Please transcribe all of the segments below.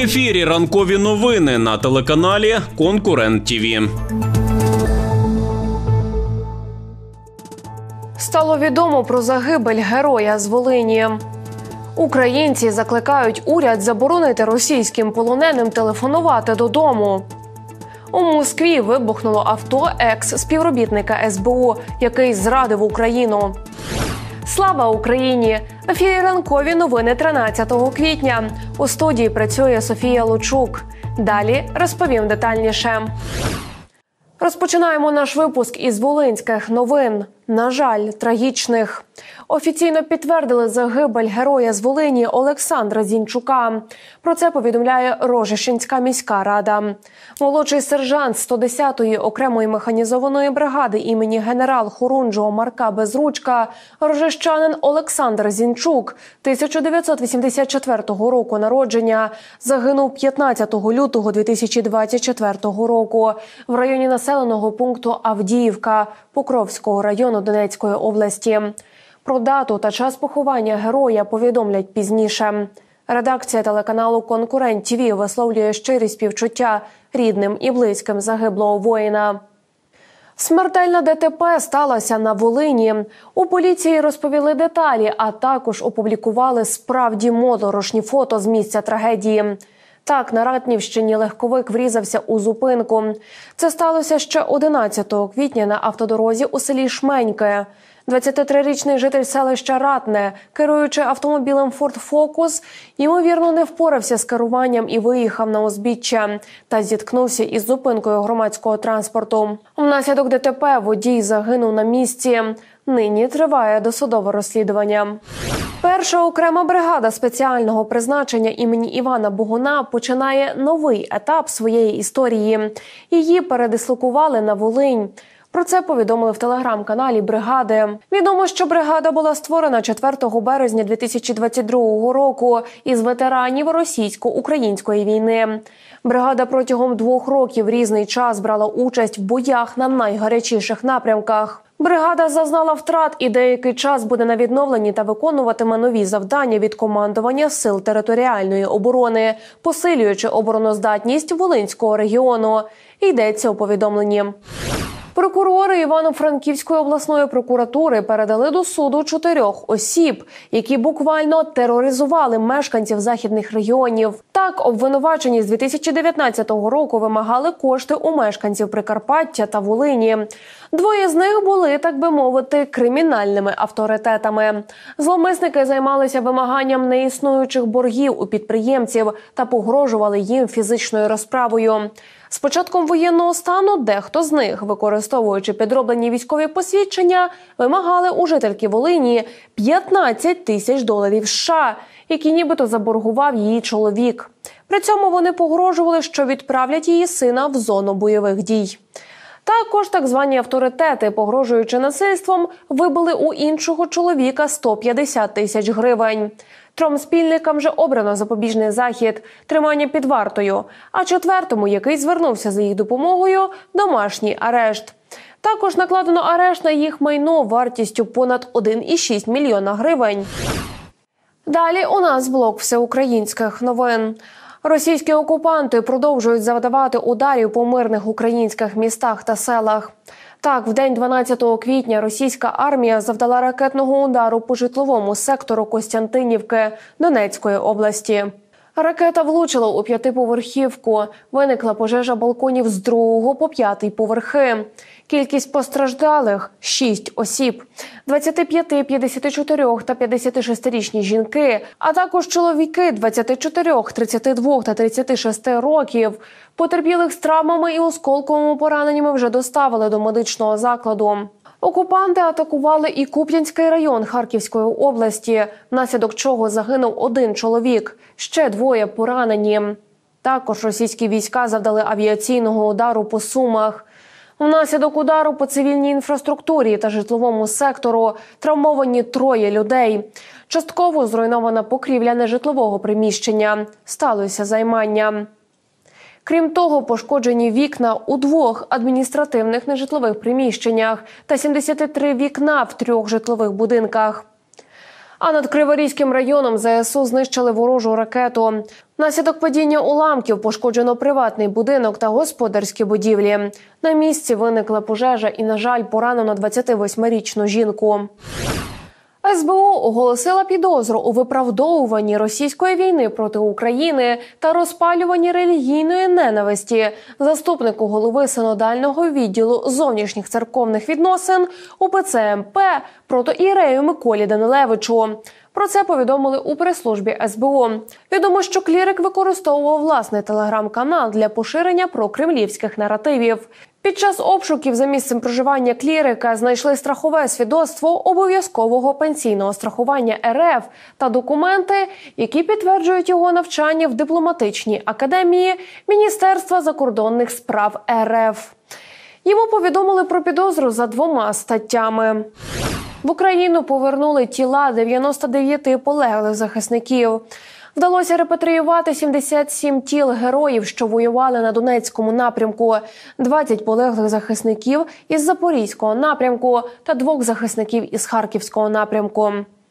ефірі ранкові новини на телеканалі «Конкурент ТІВІ». Стало відомо про загибель героя з Волині. Українці закликають уряд заборонити російським полоненим телефонувати додому. У Москві вибухнуло авто екс-співробітника СБУ, який зрадив Україну. Слава Україні! В ефірі ранкові новини 13 квітня. У студії працює Софія Лучук. Далі розповім детальніше. Розпочинаємо наш випуск із волинських новин. На жаль, трагічних. Офіційно підтвердили загибель героя з Волині Олександра Зінчука. Про це повідомляє Рожищенська міська рада. Молодший сержант 110-ї окремої механізованої бригади імені генерал-хорунжого Марка Безручка, рожищанин Олександр Зінчук, 1984 року народження, загинув 15 лютого 2024 року в районі населеного пункту Авдіївка Покровського району Донецької області. Про дату та час поховання героя повідомлять пізніше. Редакція телеканалу «Конкурент ТІВІ» висловлює щирі співчуття рідним і близьким загиблого воїна. Смертельна ДТП сталася на Волині. У поліції розповіли деталі, а також опублікували справді моторошні фото з місця трагедії. Так, на Ратнівщині легковик врізався у зупинку. Це сталося ще 11 квітня на автодорозі у селі Шменьке. 23-річний житель селища Ратне, керуючи автомобілем Ford Focus, ймовірно, не впорався з керуванням і виїхав на узбіччя та зіткнувся із зупинкою громадського транспорту. Внаслідок ДТП водій загинув на місці. Нині триває досудове розслідування. Перша окрема бригада спеціального призначення імені Івана Богуна починає новий етап своєї історії. Її передислокували на Волинь. Про це повідомили в телеграм-каналі бригади. Відомо, що бригада була створена 4 березня 2022 року із ветеранів російсько-української війни. Бригада протягом 2 років різний час брала участь в боях на найгарячіших напрямках. Бригада зазнала втрат і деякий час буде на відновленні та виконуватиме нові завдання від командування Сил територіальної оборони, посилюючи обороноздатність Волинського регіону. Йдеться у повідомленні. Прокурори Івано-Франківської обласної прокуратури передали до суду 4 осіб, які буквально тероризували мешканців західних регіонів. Так, обвинувачені з 2019 року вимагали кошти у мешканців Прикарпаття та Волині. 2 з них були, так би мовити, кримінальними авторитетами. Зловмисники займалися вимаганням неіснуючих боргів у підприємців та погрожували їм фізичною розправою. З початком воєнного стану дехто з них, використовуючи підроблені військові посвідчення, вимагали у жительки Волині $15 тисяч США, які нібито заборгував її чоловік. При цьому вони погрожували, що відправлять її сина в зону бойових дій. Також так звані авторитети, погрожуючи насильством, вибили у іншого чоловіка 150 тисяч гривень. 3 спільникам же обрано запобіжний захід – тримання під вартою, а 4-му, який звернувся за їх допомогою – домашній арешт. Також накладено арешт на їх майно вартістю понад 1,6 мільйона гривень. Далі у нас блок всеукраїнських новин. Російські окупанти продовжують завдавати ударів по мирних українських містах та селах. Так, в день 12 квітня російська армія завдала ракетного удару по житловому сектору Костянтинівки Донецької області. Ракета влучила у 5-поверхівку. Виникла пожежа балконів з 2 по 5 поверхи. Кількість постраждалих – 6 осіб. 25, 54 та 56-річні жінки, а також чоловіки 24, 32 та 36 років. Потерпілих з травмами і осколковими пораненнями вже доставили до медичного закладу. Окупанти атакували і Куп'янський район Харківської області, внаслідок чого загинув 1 чоловік, ще 2 поранені. Також російські війська завдали авіаційного удару по Сумах. Внаслідок удару по цивільній інфраструктурі та житловому сектору травмовані 3 людей. Частково зруйнована покрівля нежитлового приміщення. Сталося займання. Крім того, пошкоджені вікна у 2 адміністративних нежитлових приміщеннях та 73 вікна в 3 житлових будинках. А над Криворізьким районом ЗСУ знищили ворожу ракету. Внаслідок падіння уламків пошкоджено приватний будинок та господарські будівлі. На місці виникла пожежа і, на жаль, поранено 28-річну жінку. СБУ оголосила підозру у виправдовуванні російської війни проти України та розпалюванні релігійної ненависті заступнику голови синодального відділу зовнішніх церковних відносин УПЦ МП протоієрею Миколі Данилевичу. Про це повідомили у прес-службі СБУ. Відомо, що клірик використовував власний телеграм-канал для поширення прокремлівських наративів. Під час обшуків за місцем проживання клірика знайшли страхове свідоцтво обов'язкового пенсійного страхування РФ та документи, які підтверджують його навчання в дипломатичній академії Міністерства закордонних справ РФ. Йому повідомили про підозру за 2 статтями. В Україну повернули тіла 99 полеглих захисників. Вдалося репатріювати 77 тіл героїв, що воювали на Донецькому напрямку, 20 полеглих захисників із Запорізького напрямку та 2 захисників із Харківського напрямку.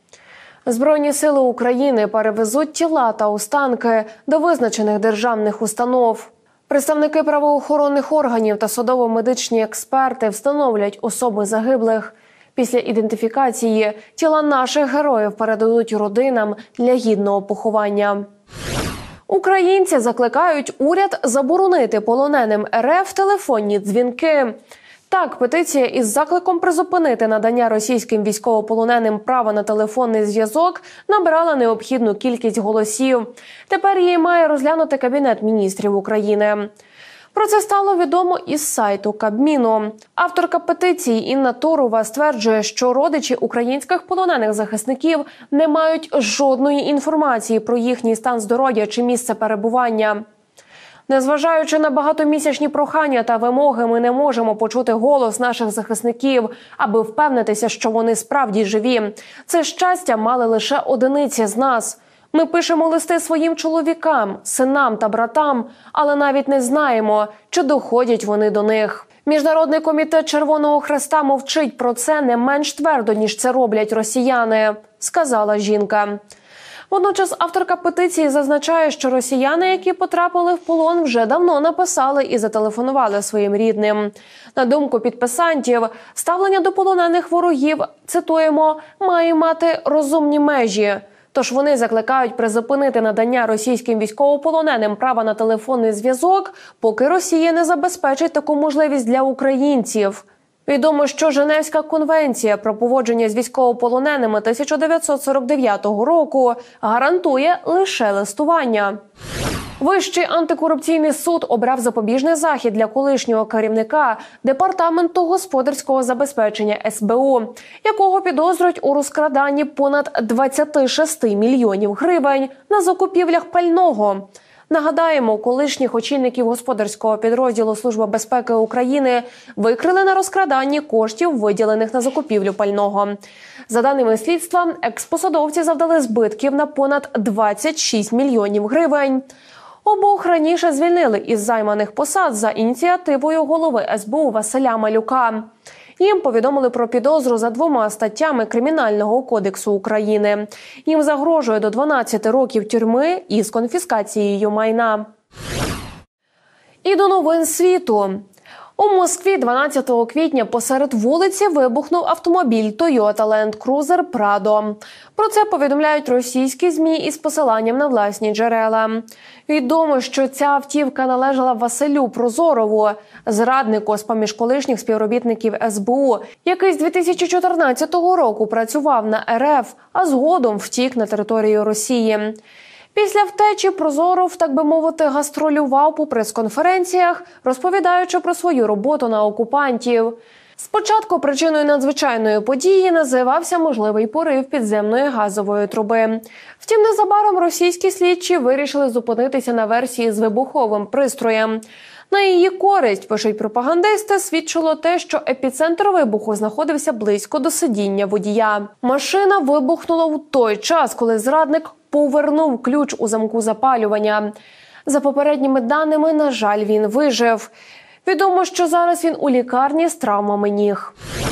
Збройні сили України перевезуть тіла та останки до визначених державних установ. Представники правоохоронних органів та судово-медичні експерти встановлять особи загиблих. Після ідентифікації тіла наших героїв передадуть родинам для гідного поховання. Українці закликають уряд заборонити полоненим РФ телефонні дзвінки. Так, петиція із закликом призупинити надання російським військовополоненим права на телефонний зв'язок набирала необхідну кількість голосів. Тепер її має розглянути Кабінет міністрів України. Про це стало відомо із сайту Кабміну. Авторка петиції Інна Торова стверджує, що родичі українських полонених захисників не мають жодної інформації про їхній стан здоров'я чи місце перебування. Незважаючи на багатомісячні прохання та вимоги, ми не можемо почути голос наших захисників, аби впевнитися, що вони справді живі. Це щастя мали лише одиниці з нас. Ми пишемо листи своїм чоловікам, синам та братам, але навіть не знаємо, чи доходять вони до них. Міжнародний комітет Червоного Хреста мовчить про це не менш твердо, ніж це роблять росіяни, сказала жінка. Водночас авторка петиції зазначає, що росіяни, які потрапили в полон, вже давно написали і зателефонували своїм рідним. На думку підписантів, ставлення до полонених ворогів, цитуємо, має мати розумні межі. Тож вони закликають призупинити надання російським військовополоненим права на телефонний зв'язок, поки Росія не забезпечить таку можливість для українців. Відомо, що Женевська конвенція про поводження з військовополоненими 1949 року гарантує лише листування. Вищий антикорупційний суд обрав запобіжний захід для колишнього керівника Департаменту господарського забезпечення СБУ, якого підозрюють у розкраданні понад 26 мільйонів гривень на закупівлях пального. Нагадаємо, колишніх очільників господарського підрозділу Служби безпеки України викрили на розкраданні коштів, виділених на закупівлю пального. За даними слідства, експосадовці завдали збитків на понад 26 мільйонів гривень. Обох раніше звільнили із займаних посад за ініціативою голови СБУ Василя Малюка. Їм повідомили про підозру за 2 статтями Кримінального кодексу України. Їм загрожує до 12 років тюрми із конфіскацією майна. І до новин світу. У Москві 12 квітня посеред вулиці вибухнув автомобіль Toyota Land Cruiser Prado. Про це повідомляють російські ЗМІ із посиланням на власні джерела. Відомо, що ця автівка належала Василю Прозорову, зраднику з-поміж колишніх співробітників СБУ, який з 2014 року працював на РФ, а згодом втік на територію Росії. Після втечі Прозоров, так би мовити, гастролював по прес-конференціях, розповідаючи про свою роботу на окупантів. Спочатку причиною надзвичайної події називався можливий порив підземної газової труби. Втім, незабаром російські слідчі вирішили зупинитися на версії з вибуховим пристроєм. На її користь, пишуть пропагандисти, свідчило те, що епіцентр вибуху знаходився близько до сидіння водія. Машина вибухнула у той час, коли зрадник повернув ключ у замку запалювання. За попередніми даними, на жаль, він вижив. Відомо, що зараз він у лікарні з травмами ніг.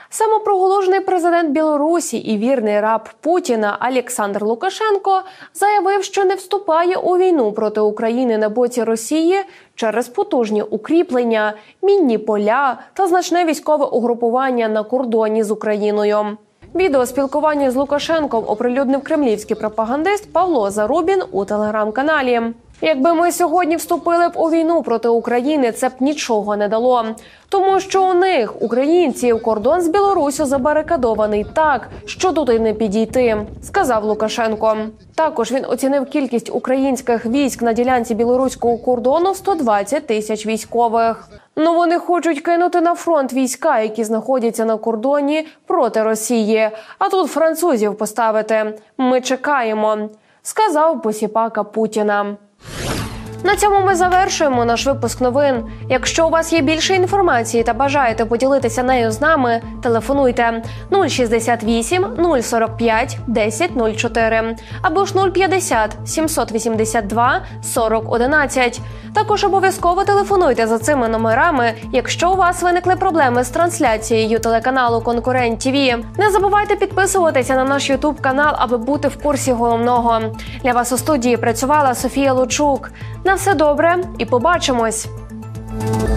Самопроголошений президент Білорусі і вірний раб Путіна Олександр Лукашенко заявив, що не вступає у війну проти України на боці Росії через потужні укріплення, мінні поля та значне військове угрупування на кордоні з Україною. Відеоспілкування з Лукашенком оприлюднив кремлівський пропагандист Павло Зарубін у телеграм-каналі. Якби ми сьогодні вступили б у війну проти України, це б нічого не дало. Тому що у них, українців, кордон з Білоруссю забарикадований так, що туди не підійти, сказав Лукашенко. Також він оцінив кількість українських військ на ділянці білоруського кордону в 120 тисяч військових. Ну вони хочуть кинути на фронт війська, які знаходяться на кордоні проти Росії. А тут французів поставити. Ми чекаємо, сказав посіпака Путіна. На цьому ми завершуємо наш випуск новин. Якщо у вас є більше інформації та бажаєте поділитися нею з нами, телефонуйте 068 045 1004 або ж 050 782 40 11. Також обов'язково телефонуйте за цими номерами, якщо у вас виникли проблеми з трансляцією телеканалу «Конкурент ТВ». Не забувайте підписуватися на наш YouTube-канал, аби бути в курсі головного. Для вас у студії працювала Софія Лучук. На все добре і побачимось!